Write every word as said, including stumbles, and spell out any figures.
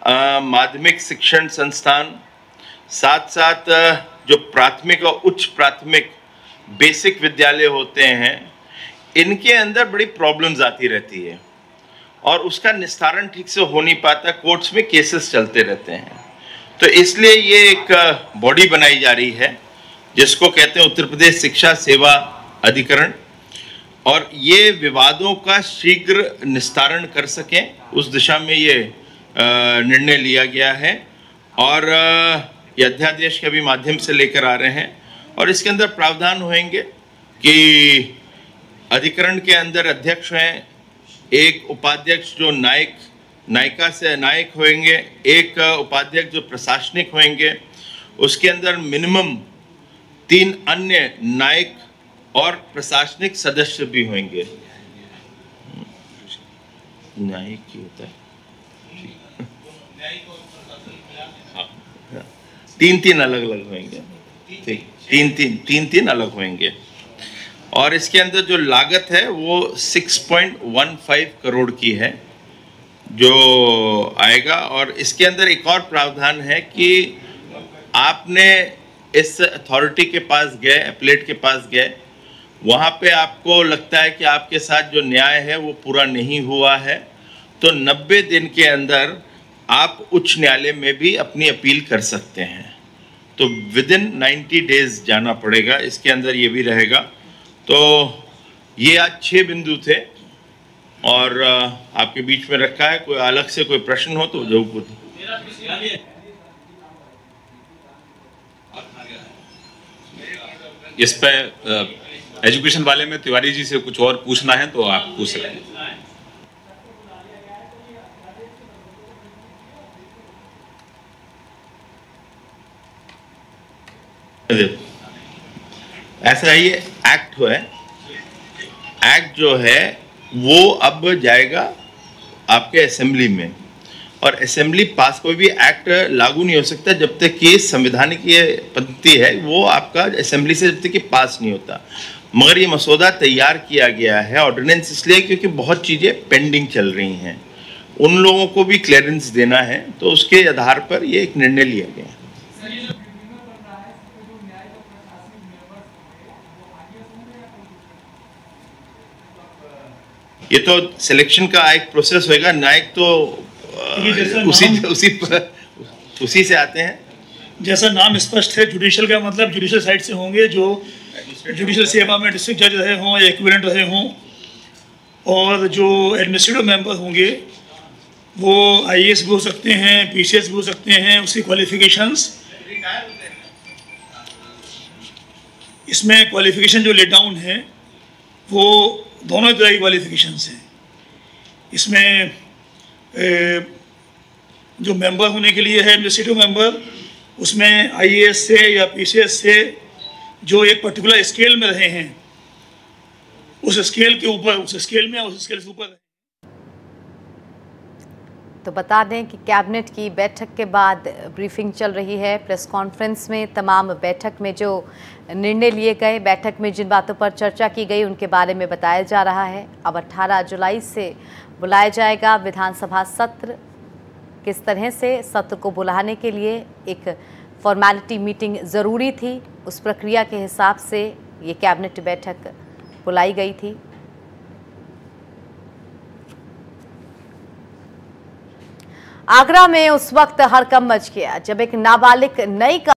माध्यमिक शिक्षण संस्थान, साथ साथ जो प्राथमिक और उच्च प्राथमिक बेसिक विद्यालय होते हैं, इनके अंदर बड़ी प्रॉब्लम्स आती रहती है और उसका निस्तारण ठीक से हो नहीं पाता, कोर्ट्स में केसेस चलते रहते हैं। तो इसलिए ये एक बॉडी बनाई जा रही है जिसको कहते हैं उत्तर प्रदेश शिक्षा सेवा अधिकरण, और ये विवादों का शीघ्र निस्तारण कर सकें उस दिशा में ये निर्णय लिया गया है। और ये अध्यादेश के भी माध्यम से लेकर आ रहे हैं और इसके अंदर प्रावधान होंगे कि अधिकरण के अंदर अध्यक्ष हैं, एक उपाध्यक्ष जो नायक नायिका से नायक होंगे, एक उपाध्यक्ष जो प्रशासनिक होंगे, उसके अंदर मिनिमम तीन अन्य नायक और प्रशासनिक सदस्य भी होंगे। न्यायिक ही होता है, तीन तीन अलग अलग होंगे, ठीक, तीन तीन तीन तीन अलग होंगे। और इसके अंदर जो लागत है वो छह पॉइंट एक पाँच करोड़ की है जो आएगा। और इसके अंदर एक और प्रावधान है कि आपने इस अथॉरिटी के पास गए, एपलेट के पास गए, वहाँ पे आपको लगता है कि आपके साथ जो न्याय है वो पूरा नहीं हुआ है, तो नब्बे दिन के अंदर आप उच्च न्यायालय में भी अपनी अपील कर सकते हैं। तो विद इन नाइन्टी डेज जाना पड़ेगा, इसके अंदर ये भी रहेगा। तो ये आज छः बिंदु थे और आपके बीच में रखा है। कोई अलग से कोई प्रश्न हो तो जरूर पूछें। इस पे एजुकेशन वाले में तिवारी जी से कुछ और पूछना है तो आप पूछ सकते हैं। ऐसा ये एक्ट है, एक्ट जो है वो अब जाएगा आपके असेंबली में, और असेंबली पास कोई भी एक्ट लागू नहीं हो सकता जब तक कि संवैधानिक ये पद्धति है वो आपका असेंबली से जब तक कि पास नहीं होता। मगर ये मसौदा तैयार किया गया है ऑर्डिनेंस इसलिए क्योंकि बहुत चीज़ें पेंडिंग चल रही हैं, उन लोगों को भी क्लियरेंस देना है, तो उसके आधार पर ये एक निर्णय लिया गया। ये तो सिलेक्शन का एक प्रोसेस होएगा, नायक तो उसी उसी उसी से आते हैं। जैसा नाम स्पष्ट है, जुडिशियल का मतलब जुडिशियल साइड से होंगे, जो जुडिशियल सेवा में डिस्ट्रिक्ट जज रहे हों या इक्विवेलेंट रहे हों, और जो एडमिनिस्ट्रेटिव मेंबर होंगे वो आईएएस भी हो सकते हैं, पीसीएस भी हो सकते हैं। उसकी क्वालिफिकेशंस, इसमें क्वालिफिकेशन जो लेट डाउन है वो दोनों तरह की क्वालिफिकेशंस हैं। इसमें ए, जो मेंबर होने के लिए है एडमिनिस्ट्रेटिव मेंबर, उसमें आईएएस से या पीसीएस से जो एक पर्टिकुलर स्केल में रहे हैं, उस स्केल के ऊपर, उस स्केल में उस स्केल से ऊपर। तो बता दें कि कैबिनेट की बैठक के बाद ब्रीफिंग चल रही है। प्रेस कॉन्फ्रेंस में तमाम बैठक में जो निर्णय लिए गए, बैठक में जिन बातों पर चर्चा की गई उनके बारे में बताया जा रहा है। अब अठारह जुलाई से बुलाया जाएगा विधानसभा सत्र। किस तरह से सत्र को बुलाने के लिए एक फॉर्मेलिटी मीटिंग ज़रूरी थी, उस प्रक्रिया के हिसाब से ये कैबिनेट बैठक बुलाई गई थी। आगरा में उस वक्त हड़कंप मच गया जब एक नाबालिग नई